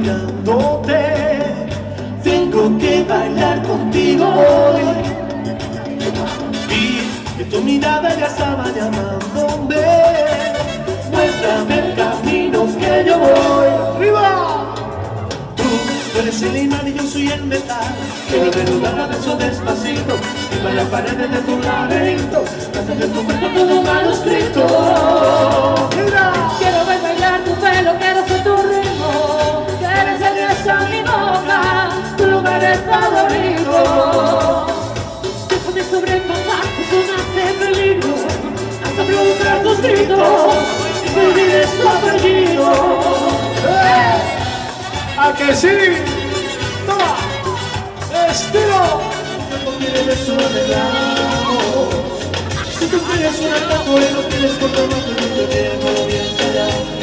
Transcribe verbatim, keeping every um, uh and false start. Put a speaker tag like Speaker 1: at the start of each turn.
Speaker 1: mirándote. Tengo que bailar contigo hoy. Vi que tu mirada ya estaba llamándome. Muéstrame el camino que yo voy. ¡Arriba! Tú eres el imán y yo soy el metal. Quiero desnudar a beso despacito. Firma las paredes de tu laberinto. Hacer de tu cuerpo todo un manuscrito. ¡Mira!
Speaker 2: Quiero ver bailar tu pelo, quiero ser tu ritmo. Quieres el beso en mi boca, tu lugar es favorito. Déjame sobrepasar tu zonas de peligro, hasta provocar tus gritos y me olvides tu apellido.
Speaker 1: ¡Eh! ¡A que sí! ¡Toma! ¡Estilo! Si tú quieres beso de labios, si tú quieres un atajo y no quieres cortar más, te digo bien, bien callado.